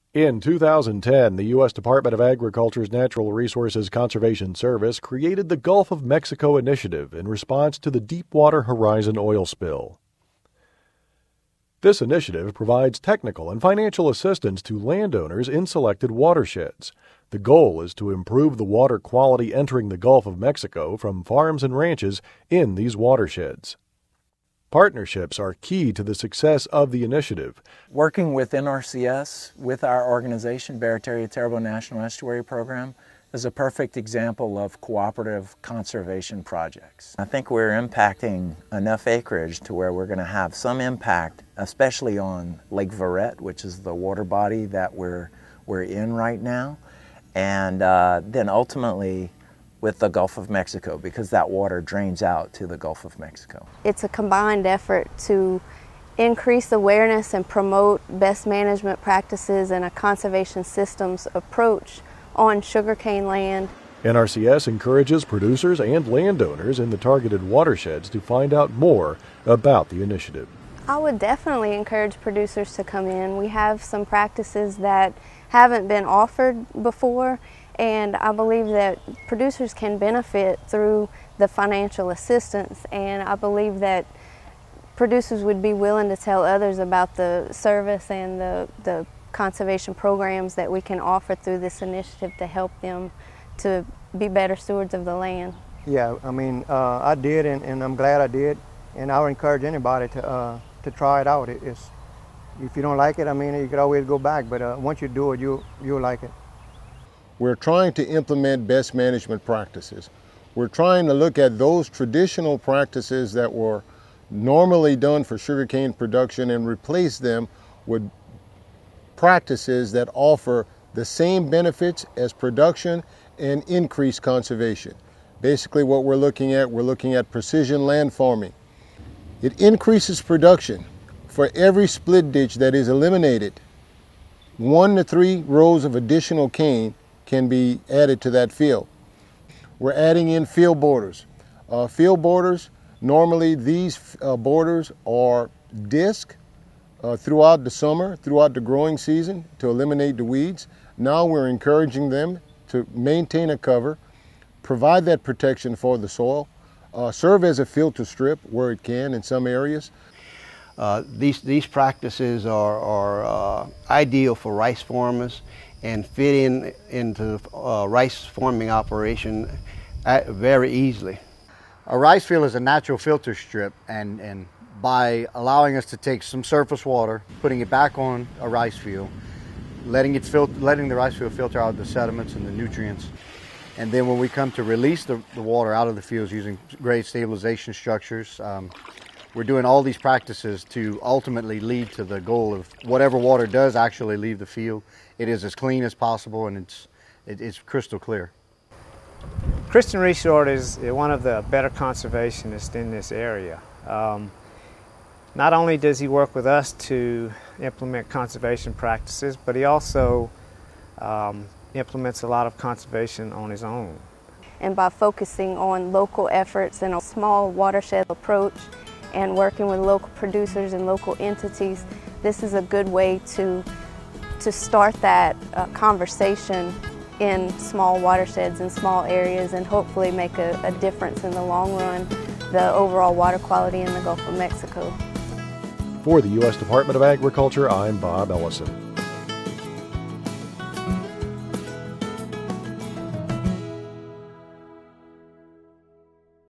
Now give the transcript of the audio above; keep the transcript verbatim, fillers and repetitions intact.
In two thousand ten, the U S Department of Agriculture's Natural Resources Conservation Service created the Gulf of Mexico Initiative in response to the Deepwater Horizon oil spill. This initiative provides technical and financial assistance to landowners in selected watersheds. The goal is to improve the water quality entering the Gulf of Mexico from farms and ranches in these watersheds. Partnerships are key to the success of the initiative. Working with N R C S, with our organization, Barataria-Terrebonne National Estuary Program, is a perfect example of cooperative conservation projects. I think we're impacting enough acreage to where we're going to have some impact, especially on Lake Verret, which is the water body that we're, we're in right now, and uh, then ultimately with the Gulf of Mexico, because that water drains out to the Gulf of Mexico. It's a combined effort to increase awareness and promote best management practices and a conservation systems approach on sugarcane land. N R C S encourages producers and landowners in the targeted watersheds to find out more about the initiative. I would definitely encourage producers to come in. We have some practices that haven't been offered before, and I believe that producers can benefit through the financial assistance, and I believe that producers would be willing to tell others about the service and the, the conservation programs that we can offer through this initiative to help them to be better stewards of the land. Yeah, I mean, uh, I did, and, and I'm glad I did, and I would encourage anybody to, uh, to try it out. It, it's, if you don't like it, I mean, you could always go back, but uh, once you do it, you, you'll like it. We're trying to implement best management practices. We're trying to look at those traditional practices that were normally done for sugarcane production and replace them with practices that offer the same benefits as production and increase conservation. Basically what we're looking at, we're looking at precision land farming. It increases production. For every split ditch that is eliminated, one to three rows of additional cane can be added to that field. We're adding in field borders. Uh, field borders, normally these uh, borders are disc uh, throughout the summer, throughout the growing season to eliminate the weeds. Now we're encouraging them to maintain a cover, provide that protection for the soil, uh, serve as a filter strip where it can in some areas. Uh, these, these practices are, are uh, ideal for rice farmers and fit in into uh, rice farming operation at, very easily. A rice field is a natural filter strip, and, and by allowing us to take some surface water, putting it back on a rice field, letting, it fil letting the rice field filter out the sediments and the nutrients, and then when we come to release the, the water out of the fields using grade stabilization structures, um, we're doing all these practices to ultimately lead to the goal of whatever water does actually leave the field, it is as clean as possible, and it's, it, it's crystal clear. Christian Resort is one of the better conservationists in this area. Um, not only does he work with us to implement conservation practices, but he also um, implements a lot of conservation on his own. And by focusing on local efforts and a small watershed approach, and working with local producers and local entities, this is a good way to, to start that uh, conversation in small watersheds and small areas, and hopefully make a, a difference in the long run, the overall water quality in the Gulf of Mexico. For the U S Department of Agriculture, I'm Bob Ellison.